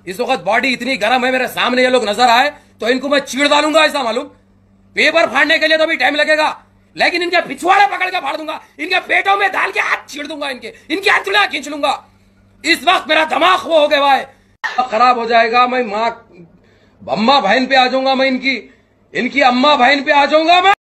इस वक्त बॉडी इतनी गर्म है, मेरे सामने ये लोग नजर आए तो इनको मैं चीड़ डालूंगा, ऐसा मालूम। पेपर फाड़ने के लिए तो भी टाइम लगेगा, लेकिन इनके पिछवाड़े पकड़ के फाड़ दूंगा, इनके पेटों में डाल के हाथ चीड़ दूंगा, इनकी हथेलियां खींच लूंगा। इस वक्त मेरा दिमाग वो हो गया भाई, खराब हो जाएगा। मैं माँ अम्मा बहन पे आ जाऊंगा, मैं इनकी अम्मा बहन पे आ जाऊंगा मैं।